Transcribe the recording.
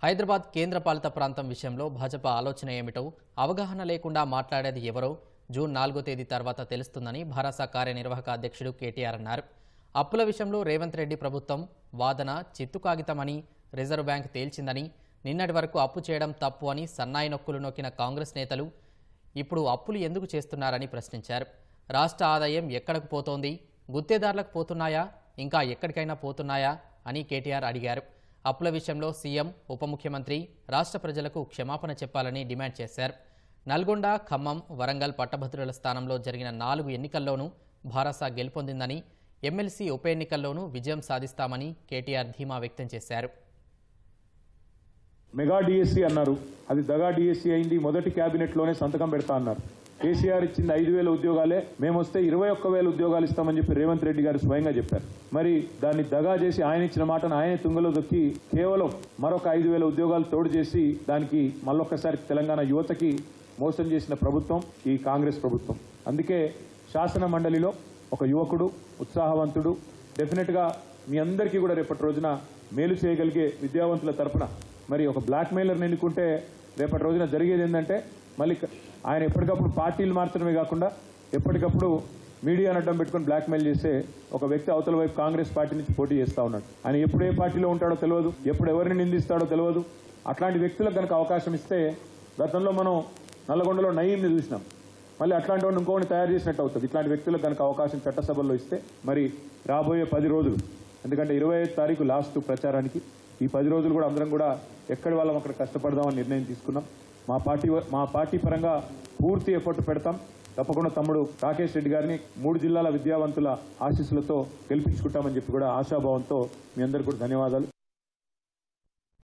హైదరాబాద్ కేంద్రపాలిత ప్రాంతం విషయంలో భాజపా ఆలోచన ఏమిటో అవగాహన లేకుండా మాట్లాడేది ఎవరో జూన్ 4వ తేదీ తర్వాత తెలుస్తుందని భారస కార్యనిర్వాహక అధ్యక్షుడు కేటీఆర్ అన్నారు. అప్పుల విషయంలో రేవంత్ రెడ్డి ప్రభుత్వం వాదన చిత్తు కాగితమని రిజర్వ్ బ్యాంక్ తేల్చిందని, నిన్నటి వరకు అప్పు చేయడం తప్పు అని సన్నాయి నొక్కులు నొక్కిన కాంగ్రెస్ నేతలు ఇప్పుడు అప్పులు ఎందుకు చేస్తున్నారని ప్రశ్నించారు. రాష్ట్ర ఆదాయం ఎక్కడకు పోతోంది, గుత్తేదారులకు పోతున్నాయా, ఇంకా ఎక్కడికైనా పోతున్నాయా అని కేటీఆర్ అడిగారు. అప్పుల విషయంలో సీఎం, ఉప ముఖ్యమంత్రి రాష్ట్ర ప్రజలకు క్షమాపణ చెప్పాలని డిమాండ్ చేశారు. నల్గొండ, ఖమ్మం, వరంగల్ పట్టభద్రుల స్థానంలో జరిగిన 4 ఎన్నికల్లోనూ భారస గెలుపొందిందని, ఎమ్మెల్సీ ఉప ఎన్నికల్లోనూ విజయం సాధిస్తామని కేటీఆర్ ధీమా వ్యక్తం చేశారు. మెగా డిఎస్సీ అన్నారు, అది దగా డిఎస్సీ అయింది. మొదటి క్యాబినెట్లోనే సంతకం పెడతా అన్నారు. కేసీఆర్ ఇచ్చింది 5,000 ఉద్యోగాలే, మేము వస్తే 21,000 ఉద్యోగాలు ఇస్తామని చెప్పి రేవంత్ రెడ్డి గారు స్వయంగా చెప్పారు. మరి దాన్ని దగా చేసి ఆయన ఇచ్చిన మాటను ఆయనే తుంగలో దొక్కి కేవలం మరొక 5,000 ఉద్యోగాలు తోడు చేసి దానికి మళ్ళొక్కసారి తెలంగాణ యువతకి మోసం చేసిన ప్రభుత్వం ఈ కాంగ్రెస్ ప్రభుత్వం. అందుకే శాసన మండలిలో ఒక యువకుడు, ఉత్సాహవంతుడు, డెఫినెట్గా మీ అందరికీ కూడా రేపటి రోజున మేలు చేయగలిగే విద్యావంతుల తరపున మరి ఒక బ్లాక్ మెయిలర్ని ఎన్నుకుంటే రేపటి రోజున జరిగేది ఏంటంటే మళ్ళీ ఆయన ఎప్పటికప్పుడు పార్టీలు మార్చడమే కాకుండా ఎప్పటికప్పుడు మీడియాను అడ్డం పెట్టుకుని బ్లాక్మెయిల్ చేసే ఒక వ్యక్తి అవతల వైపు కాంగ్రెస్ పార్టీ నుంచి పోటీ చేస్తూ ఉన్నాడు. ఆయన ఎప్పుడు ఏ పార్టీలో ఉంటాడో తెలియదు, ఎప్పుడు ఎవరిని నిందిస్తాడో తెలియదు. అట్లాంటి వ్యక్తులకు కనుక అవకాశం ఇస్తే గతంలో మనం నల్లగొండలో నయీంని చూసినాం. మళ్ళీ అట్లాంటి వాడిని ఇంకోటి తయారు చేసినట్టు అవుతుంది. ఇట్లాంటి వ్యక్తులకు కనుక అవకాశం చట్టసభల్లో ఇస్తే మరి రాబోయే 10 రోజులు, ఎందుకంటే 25వ తారీఖు లాస్ట్ ప్రచారానికి, ఈ 10 రోజులు కూడా అందరం కూడా ఎక్కడి వాళ్ళం అక్కడ కష్టపడదామని నిర్ణయం తీసుకున్నాం. మా పార్టీ పరంగా పూర్తి ఎఫర్ట్ పెడతాం. తప్పకుండా తమ్ముడు రాకేష్ రెడ్డి గారిని 3 జిల్లాల విద్యావంతుల ఆశీస్సులతో గెలిపించుకుంటామని చెప్పి కూడా ఆశాభావంతో మీ అందరికీ కూడా ధన్యవాదాలు.